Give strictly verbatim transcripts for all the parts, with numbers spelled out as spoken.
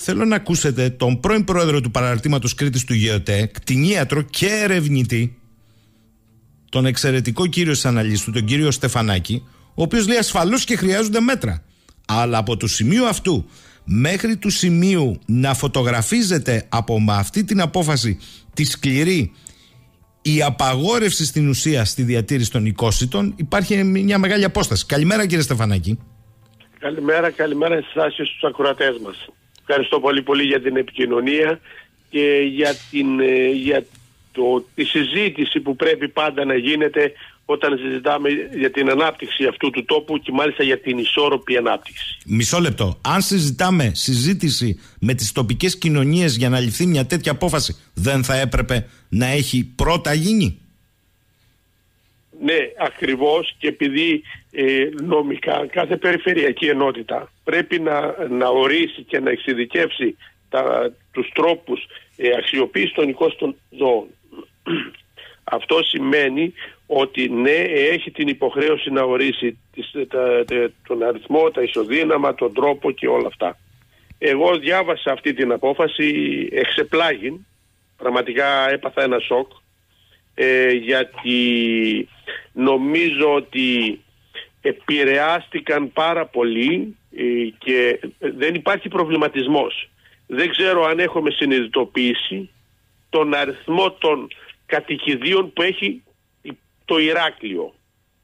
θέλω να ακούσετε τον πρώην πρόεδρο του Παραρτήματος Κρήτης του ΓΕΟΤΕ, κτηνίατρο και ερευνητή, τον εξαιρετικό κύριο αναλύστου, τον κύριο Στεφανάκη, ο οποίος λέει ασφαλώς και χρειάζονται μέτρα. Αλλά από το σημείο αυτού μέχρι του σημείου να φωτογραφίζεται από με αυτή την απόφαση τη σκληρή η απαγόρευση στην ουσία στη διατήρηση των οικόσιτων, υπάρχει μια μεγάλη απόσταση. Καλημέρα κύριε Στεφανάκη. Καλημέρα, καλημέρα στις εσάς και στους ακροατές μας. Ευχαριστώ πολύ πολύ για την επικοινωνία και για, την, για το, τη συζήτηση που πρέπει πάντα να γίνεται όταν συζητάμε για την ανάπτυξη αυτού του τόπου και μάλιστα για την ισόρροπη ανάπτυξη. Μισό λεπτό. Αν συζητάμε συζήτηση με τις τοπικές κοινωνίες για να ληφθεί μια τέτοια απόφαση, δεν θα έπρεπε να έχει πρώτα γίνει? Ναι, ακριβώς, και επειδή ε, νομικά κάθε περιφερειακή ενότητα πρέπει να, να ορίσει και να εξειδικεύσει τα, τους τρόπους ε, αξιοποίησης των οικόσιτων ζώων. Αυτό σημαίνει ότι ναι, έχει την υποχρέωση να ορίσει τις, τα, τα, τον αριθμό, τα ισοδύναμα, τον τρόπο και όλα αυτά. Εγώ διάβασα αυτή την απόφαση εξεπλάγην, πραγματικά έπαθα ένα σοκ, ε, γιατί νομίζω ότι επηρεάστηκαν πάρα πολύ ε, και δεν υπάρχει προβληματισμός. Δεν ξέρω αν έχουμε συνειδητοποιήσει τον αριθμό των κατοικιδίων που έχει το Ηράκλειο.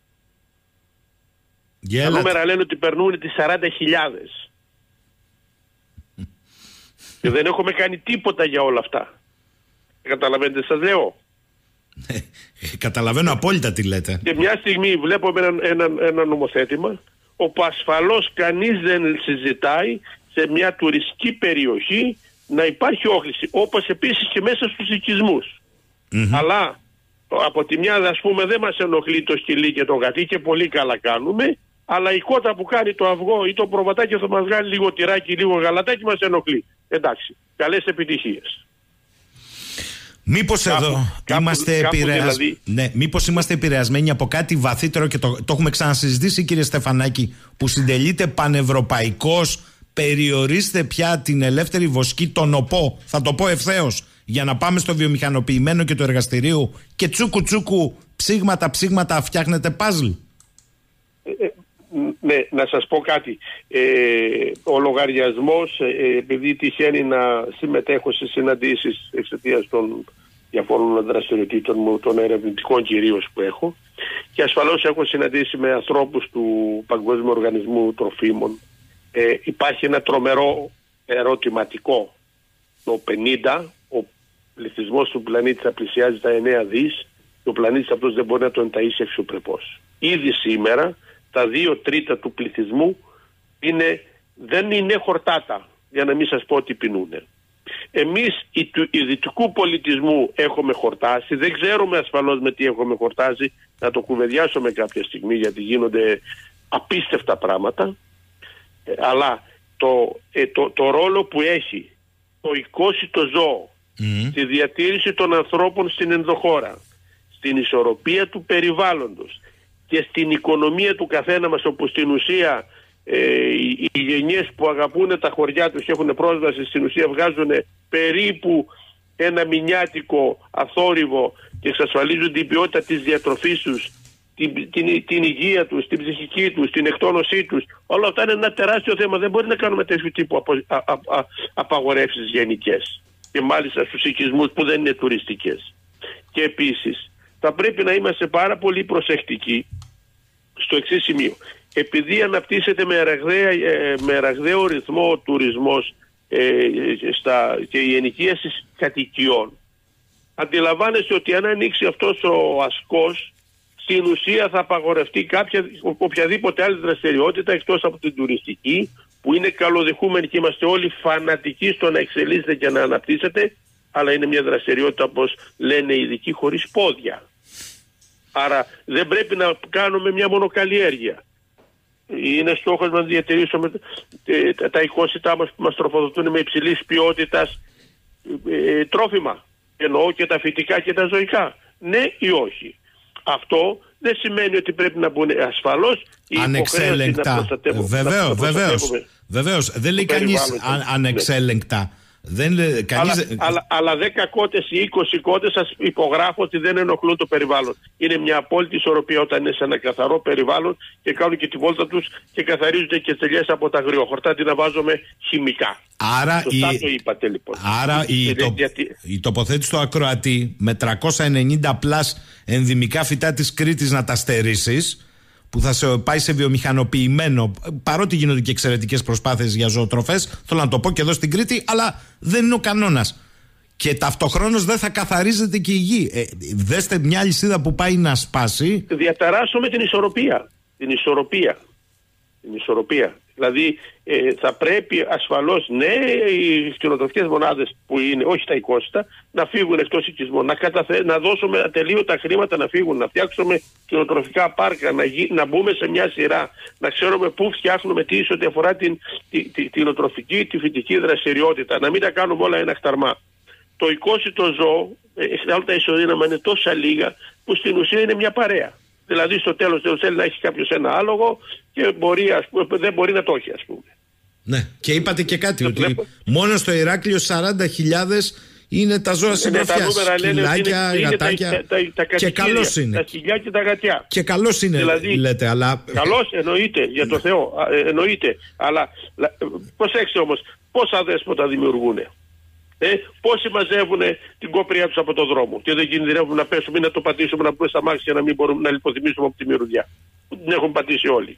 Yeah, τα νούμερα λένε ότι περνούν τις σαράντα χιλιάδες. Και δεν έχουμε κάνει τίποτα για όλα αυτά. Καταλαβαίνετε, σας λέω. Καταλαβαίνω απόλυτα τι λέτε. Και μια στιγμή βλέπουμε ένα, ένα, ένα νομοθέτημα όπου ασφαλώς κανείς δεν συζητάει σε μια τουριστική περιοχή να υπάρχει όχληση, όπως επίσης και μέσα στους οικισμούς. Mm-hmm. Αλλά από τη μια, ας πούμε, δεν μας ενοχλεί το σκυλί και το γατί και πολύ καλά κάνουμε, αλλά η κότα που κάνει το αυγό ή το προβατάκι θα μας βγάλει λίγο τυράκι, λίγο γαλατάκι, μας ενοχλεί. Εντάξει, καλές επιτυχίες. Μήπως κάπου, εδώ κάπου, είμαστε, κάπου επηρεασ... δηλαδή... ναι, μήπως είμαστε επηρεασμένοι από κάτι βαθύτερο και το, το έχουμε ξανασυζητήσει, κύριε Στεφανάκη, που συντελείται πανευρωπαϊκός, περιορίστε πια την ελεύθερη βοσκή, τον ΟΠΟ, θα το πω ευθέως, για να πάμε στο βιομηχανοποιημένο και το εργαστηρίου και τσούκου τσούκου ψήγματα ψήγματα φτιάχνετε παζλ. Ε, ε, ναι, να σας πω κάτι. Ε, ο λογαριασμός, ε, επειδή τυχαίνει να συμμετέχω σε συναντήσεις εξαιτίας των διαφόρων δραστηριοτήτων μου, των ερευνητικών κυρίως που έχω, και ασφαλώς έχω συναντήσει με ανθρώπους του Παγκόσμιου Οργανισμού Τροφίμων, ε, υπάρχει ένα τρομερό ερωτηματικό. Το πενήντα ο πληθυσμός του πλανήτη θα πλησιάζει τα εννέα δις και ο πλανήτης αυτός δεν μπορεί να τον ταΐσει αξιοπρεπώς. Ήδη σήμερα τα δύο τρίτα του πληθυσμού είναι, δεν είναι χορτάτα, για να μην σας πω ότι πεινούν. Εμείς οι του δυτικού πολιτισμού έχουμε χορτάσει, δεν ξέρουμε ασφαλώς με τι έχουμε χορτάσει, να το κουβεντιάσουμε κάποια στιγμή γιατί γίνονται απίστευτα πράγματα, ε, αλλά το, ε, το, το ρόλο που έχει το οικόσιτο ζώο mm. στη διατήρηση των ανθρώπων στην ενδοχώρα, στην ισορροπία του περιβάλλοντος και στην οικονομία του καθένα μας, όπου στην ουσία ε, οι, οι γενιές που αγαπούν τα χωριά τους και έχουν πρόσβαση στην ουσία βγάζουν περίπου ένα μηνιάτικο αθόρυβο και εξασφαλίζουν την ποιότητα της διατροφής τους, την, την, την υγεία τους, την ψυχική τους, την εκτόνωσή τους. Όλα αυτά είναι ένα τεράστιο θέμα. Δεν μπορεί να κάνουμε τέτοιου τύπου απο, α, α, α, απαγορεύσεις γενικές και μάλιστα στους οικισμούς που δεν είναι τουριστικές. Και επίσης θα πρέπει να είμαστε πάρα πολύ προσεκτικοί στο εξής σημείο. Επειδή αναπτύσσεται με, ραγδαία, με ραγδαίο ρυθμό ο τουρισμός ε, στα, και η ενοικίαση κατοικιών, αντιλαμβάνεστε ότι αν ανοίξει αυτός ο ασκός, στην ουσία θα απαγορευτεί κάποια, οποιαδήποτε άλλη δραστηριότητα εκτός από την τουριστική, που είναι καλοδεχούμενη και είμαστε όλοι φανατικοί στο να εξελίσσεται και να αναπτύσσεται, αλλά είναι μια δραστηριότητα, όπως λένε οι ειδικοί, χωρίς πόδια. Άρα δεν πρέπει να κάνουμε μια μονοκαλλιέργεια. Είναι στόχος μας να διατηρήσουμε τα οικόσιτά μας που μας τροφοδοτούν με υψηλής ποιότητας ε, τρόφιμα. Εννοώ και τα φυτικά και τα ζωικά. Ναι ή όχι. Αυτό δεν σημαίνει ότι πρέπει να μπουν ασφαλώς οι ανεξέλεγκτα. υποχρέωση να προστατεύουμε. Βεβαίως, βεβαίως. Βεβαίως, δεν λέει κανείς ανεξέλεγκτα. Δεν λέει, κανείς... αλλά, αλλά, αλλά δέκα κότες ή είκοσι κότες σας υπογράφω ότι δεν ενοχλούν το περιβάλλον. Είναι μια απόλυτη ισορροπία όταν είναι σε ένα καθαρό περιβάλλον και κάνουν και τη βόλτα τους και καθαρίζονται και τις ελιές από τα αγριοχορτά, την να βάζουμε χημικά. Άρα, Σωστά η... το είπατε λοιπόν. Άρα η, το... γιατί... η τοποθέτηση του ακροατή με τριακόσια ενενήντα πλάς ενδυμικά φυτά της Κρήτης να τα στερήσεις, που θα σε πάει σε βιομηχανοποιημένο, παρότι γίνονται και εξαιρετικές προσπάθειες για ζωοτροφές, θέλω να το πω και εδώ στην Κρήτη, αλλά δεν είναι ο κανόνας. Και ταυτοχρόνως δεν θα καθαρίζεται και η γη. Ε, δέστε μια αλυσίδα που πάει να σπάσει. Διαταράσσουμε την ισορροπία. Την ισορροπία. Την ισορροπία. Δηλαδή ε, θα πρέπει ασφαλώς, ναι, οι κτηνοτροφικές μονάδες που είναι, όχι τα εικόσι, να φύγουν εκτός οικισμών, να, καταθε... να δώσουμε ατελείωτα χρήματα να φύγουν, να φτιάξουμε κτηνοτροφικά πάρκα, να, γι... να μπούμε σε μια σειρά, να ξέρουμε πού φτιάχνουμε τι ό,τι αφορά την τη, τη, κτηνοτροφική, τη φυτική δραστηριότητα, να μην τα κάνουμε όλα ένα χταρμά. Το εικόσιτο ζώο, ε, όλα τα ισοδύναμα είναι τόσα λίγα που στην ουσία είναι μια παρέα. Δηλαδή στο τέλος τέλος θέλει να έχει κάποιος ένα άλογο και μπορεί, ας πούμε, δεν μπορεί να το έχει, ας πούμε. Ναι, και είπατε και κάτι, ότι βλέπω. Μόνο στο Ηράκλειο σαράντα χιλιάδες είναι τα ζώα συντροφιάς. Σκυλάκια, γατάκια. Και καλώς είναι. Τα σκυλιά και τα γατιά. Και καλώς είναι, δηλαδή, λέτε, αλλά... Καλώς εννοείται, για το Θεό, εννοείται. Αλλά προσέξτε όμως, πόσα δέσποτα δημιουργούνε. Ε, πόσοι μαζεύουν την κόπριά τους από τον δρόμο και δεν κινδυνεύουν να πέσουμε ή να το πατήσουμε, να πούμε στα μάξια για να μην μπορούμε να λιποθυμίσουμε από τη μυρωδιά. Την έχουν πατήσει όλοι.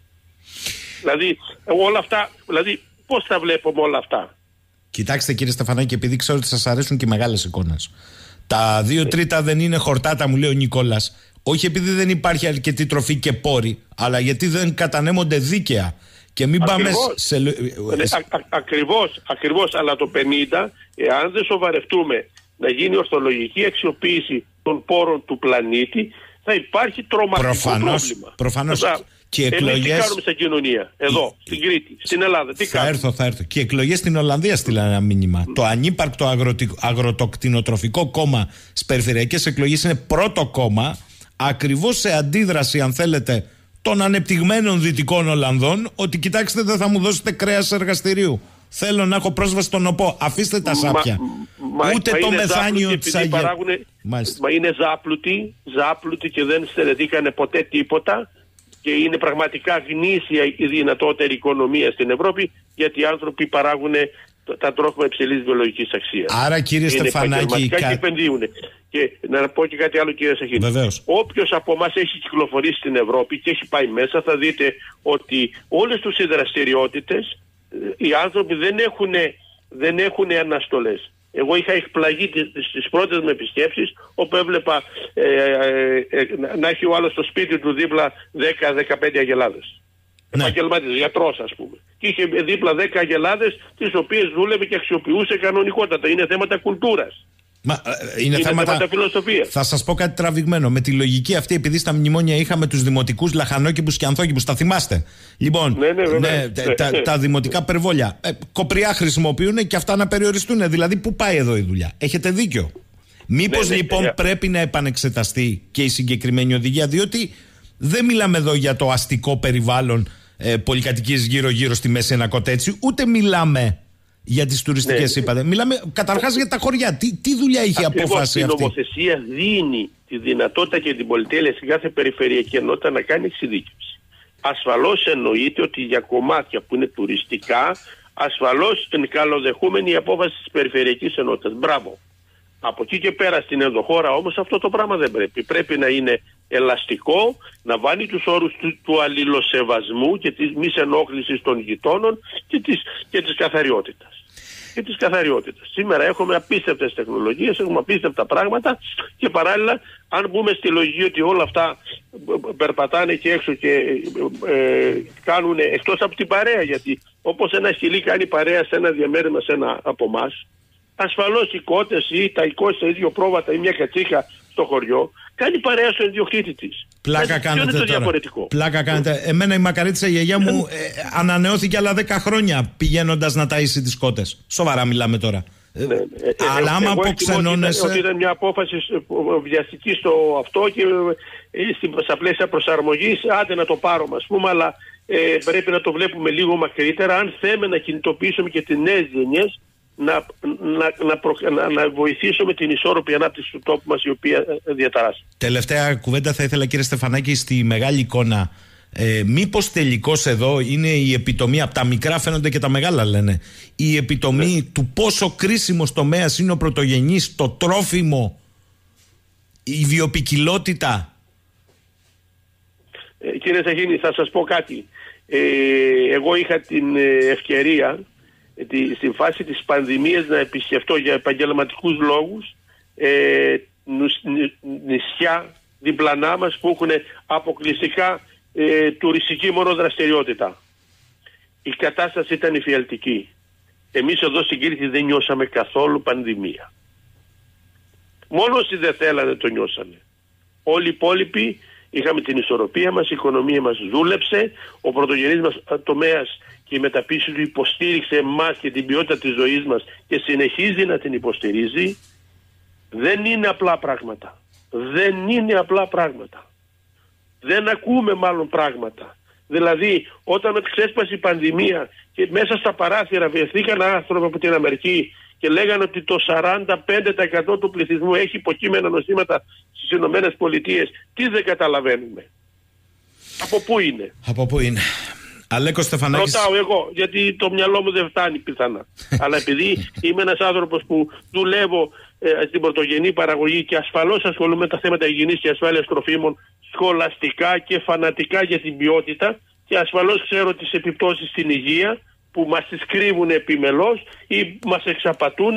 Δηλαδή, όλα αυτά, δηλαδή, πώς τα βλέπουμε όλα αυτά. Κοιτάξτε κύριε Στεφανάκη, επειδή ξέρω ότι σας αρέσουν και οι μεγάλες εικόνες. Τα δύο τρίτα δεν είναι χορτάτα, μου λέει ο Νικόλας. Όχι επειδή δεν υπάρχει αρκετή τροφή και πόροι, αλλά γιατί δεν κατανέμονται δίκαια. Και μην πάμε σε... Ναι, α, α, ακριβώς, ακριβώς, αλλά το πενήντα, εάν δεν σοβαρευτούμε να γίνει ορθολογική αξιοποίηση των πόρων του πλανήτη, θα υπάρχει τρομακτικό προφανώς, πρόβλημα. Προφανώς. Και εκλογές... Εμείς τι κάνουμε στην κοινωνία, εδώ, η... στην Κρήτη, στην Ελλάδα, τι θα κάνουμε. έρθω, θα έρθω. Και οι εκλογές στην Ολλανδία στείλαν ένα μήνυμα. Mm. Το ανύπαρκτο αγροτι... αγροτοκτηνοτροφικό κόμμα στις περιφερειακές εκλογές είναι πρώτο κόμμα, ακριβώς σε αντίδραση, αν θέλετε, των ανεπτυγμένων δυτικών Ολλανδών, ότι κοιτάξτε, δεν θα μου δώσετε κρέας εργαστηρίου. Θέλω να έχω πρόσβαση στον ΟΠΟ. Αφήστε τα σάπια. Μα, Ούτε μα το μεθάνιο της Αγίας. Μα είναι ζάπλουτοι, ζάπλουτοι και δεν στερετήκανε ποτέ τίποτα και είναι πραγματικά γνήσια η δυνατότερη οικονομία στην Ευρώπη, γιατί οι άνθρωποι παράγουν τα τρόφιμα υψηλής βιολογικής αξίας. Άρα κύριε είναι Στεφανάκη... Κα... και επενδύουν. Και να πω και κάτι άλλο κύριε Σαχίνη. Όποιος από εμάς έχει κυκλοφορήσει στην Ευρώπη και έχει πάει μέσα, θα δείτε ότι όλες τους οι δραστηριότητες οι άνθρωποι δεν έχουν, δεν έχουν αναστολές. Εγώ είχα εκπλαγεί στις πρώτες μου επισκέψεις, όπου έβλεπα ε, ε, ε, να έχει ο άλλος στο σπίτι του δίπλα δέκα με δεκαπέντε αγελάδες. Ναι. Επαγγελματίας, γιατρός ας πούμε. Και είχε δίπλα δέκα αγελάδες, τις οποίες δούλευε και αξιοποιούσε κανονικότατα. Είναι θέματα κουλτούρας. Μα, είναι, είναι θέματα, θέματα φιλοσοφίας. Θα σας πω κάτι τραβηγμένο. Με τη λογική αυτή, επειδή στα μνημόνια είχαμε τους δημοτικούς λαχανόκηπους και ανθόκηπους, τα θυμάστε. Λοιπόν, ναι, ναι, ναι, ναι, τα, τα δημοτικά περβόλια ε, κοπριά χρησιμοποιούν και αυτά να περιοριστούν. Δηλαδή, πού πάει εδώ η δουλειά. Έχετε δίκιο. Μήπως ναι, ναι, λοιπόν ναι. πρέπει να επανεξεταστεί και η συγκεκριμένη οδηγία, διότι δεν μιλάμε εδώ για το αστικό περιβάλλον ε, πολυκατοικίες γύρω-γύρω στη μέση ένα κοτέτσι, ούτε μιλάμε για τις τουριστικές, ναι. είπατε. Μιλάμε καταρχάς για τα χωριά. Τι, τι δουλειά είχε η απόφαση αυτή. Η νομοθεσία δίνει τη δυνατότητα και την πολυτέλεια σε κάθε περιφερειακή ενότητα να κάνει εξειδίκευση. Ασφαλώς εννοείται ότι για κομμάτια που είναι τουριστικά, ασφαλώς είναι καλοδεχούμενη η απόφαση της περιφερειακής ενότητας. Μπράβο. Από εκεί και πέρα στην ενδοχώρα όμως αυτό το πράγμα δεν πρέπει. Πρέπει να είναι ελαστικό, να βάλει τους όρους του, του αλληλοσεβασμού και της μη ενόχλησης των γειτόνων και της, και της καθαριότητας. Και της καθαριότητας. Σήμερα έχουμε απίστευτες τεχνολογίες, έχουμε απίστευτα πράγματα και παράλληλα αν μπούμε στη λογική ότι όλα αυτά περπατάνε και έξω και ε, κάνουν εκτός από την παρέα, γιατί όπως ένα σκυλί κάνει παρέα σε ένα διαμέρισμα σε ένα από εμάς, ασφαλώς οι κότες ή τα εικόσι τα ίδιο πρόβατα ή μια κατσίκα στο χωριό κάνει παρέα στον ιδιοκτήτη της. Πλάκα κάνετε τώρα. Διαφορετικό. Πλάκα κάνετε. Εμένα η μακαρίτσα η γιαγιά μου ε, ανανεώθηκε άλλα δέκα χρόνια πηγαίνοντας να ταΐσει τις κότες. Σοβαρά μιλάμε τώρα. Ναι, ναι. Αλλά άμα αποξενώνεσαι... Ότι ήταν μια απόφαση βιαστική στο αυτό και στα πλαίσια προσαρμογής, άντε να το πάρουμε ας πούμε, αλλά ε, πρέπει να το βλέπουμε λίγο μακρύτερα, αν θέλουμε να κινητοποιήσουμε και τις νέες γενιές, να, να, να, προ, να, να βοηθήσουμε την ισόρροπη ανάπτυξη του τόπου μας, η οποία διαταράσσει. Τελευταία κουβέντα θα ήθελα, κύριε Στεφανάκη, στη μεγάλη εικόνα. Ε, μήπως τελικώς εδώ είναι η επιτομή, από τα μικρά φαίνονται και τα μεγάλα λένε, η επιτομή ναι. του πόσο κρίσιμος τομέας είναι ο πρωτογενής, το τρόφιμο, η βιοποικιλότητα. Ε, κύριε Σαχίνη, θα σας πω κάτι. Ε, εγώ είχα την ευκαιρία τη, στη φάση της πανδημίας να επισκεφτώ για επαγγελματικούς λόγους ε, νησιά διπλανά μας που έχουν αποκλειστικά ε, τουριστική μόνο δραστηριότητα. Η κατάσταση ήταν εφιαλτική. Εμείς εδώ στην Κρήτη δεν νιώσαμε καθόλου πανδημία. Μόνο όσοι δεν θέλανε το νιώσανε. Όλοι οι υπόλοιποι είχαμε την ισορροπία μας, η οικονομία μας δούλεψε, ο πρωτογενής μας τομέας και η μεταπίση του υποστήριξε εμάς και την ποιότητα της ζωής μας και συνεχίζει να την υποστηρίζει. Δεν είναι απλά πράγματα. Δεν είναι απλά πράγματα. Δεν ακούμε μάλλον πράγματα. Δηλαδή όταν ξέσπασε η πανδημία και μέσα στα παράθυρα βρεθήκαν άνθρωποι από την Αμερική και λέγανε ότι το σαράντα πέντε τοις εκατό του πληθυσμού έχει υποκείμενα νοσήματα στις Ηνωμένες Πολιτείες, τι δεν καταλαβαίνουμε? Από πού είναι? Από πού είναι? Αλέκο Στεφανάκης. Ρωτάω εγώ, γιατί το μυαλό μου δεν φτάνει πιθανά. Αλλά επειδή είμαι ένας άνθρωπος που δουλεύω ε, στην πρωτογενή παραγωγή και ασφαλώς ασχολούμαι με τα θέματα υγιεινής και ασφάλειας τροφίμων σχολαστικά και φανατικά για την ποιότητα και ασφαλώς ξέρω τις επιπτώσεις στην υγεία που μας τις κρύβουν επιμελώς ή μας εξαπατούν.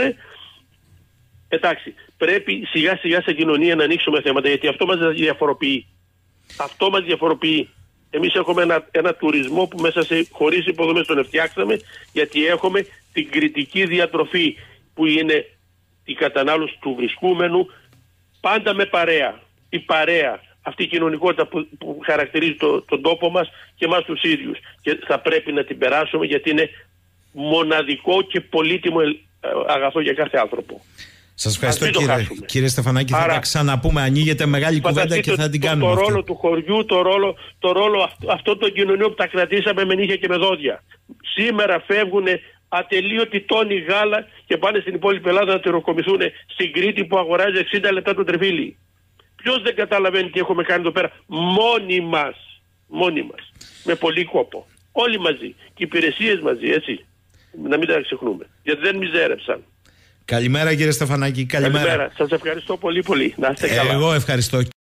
Εντάξει, πρέπει σιγά σιγά σε κοινωνία να ανοίξουμε θέματα, γιατί αυτό μας διαφοροποιεί. Αυτό μας διαφοροποιεί. Εμείς έχουμε ένα, ένα τουρισμό που μέσα σε χωρίς υποδομές τον φτιάξαμε, γιατί έχουμε την κριτική διατροφή που είναι η κατανάλωση του βρισκούμενου πάντα με παρέα. Η παρέα, αυτή η κοινωνικότητα που, που χαρακτηρίζει το, τον τόπο μας και εμάς τους ίδιους. Και θα πρέπει να την περάσουμε, γιατί είναι μοναδικό και πολύτιμο αγαθό για κάθε άνθρωπο. Σας ευχαριστώ κύριε, κύριε Στεφανάκη. Άρα, θα τα ξαναπούμε. Ανοίγεται μεγάλη κουβέντα και θα την το, κάνουμε. Το αυτή. ρόλο του χωριού, το ρόλο, το ρόλο αυτό, αυτό το κοινωνίο που τα κρατήσαμε με νύχια και με δόντια. Σήμερα φεύγουν ατελείωτοι τόνοι γάλα και πάνε στην υπόλοιπη Ελλάδα να τυροκομηθούν στην Κρήτη που αγοράζει εξήντα λεπτά το τριφύλι. Ποιος δεν καταλαβαίνει τι έχουμε κάνει εδώ πέρα? Μόνοι μας. Μόνοι μας. Με πολύ κόπο. Όλοι μαζί. Και οι υπηρεσίες μαζί, έτσι. Να μην τα ξεχνούμε. Γιατί δεν μιζέρεψαν. Καλημέρα κύριε Στεφανάκη. Καλημέρα. Καλημέρα. Σας ευχαριστώ πολύ πολύ. Να είστε καλά. Εγώ ευχαριστώ.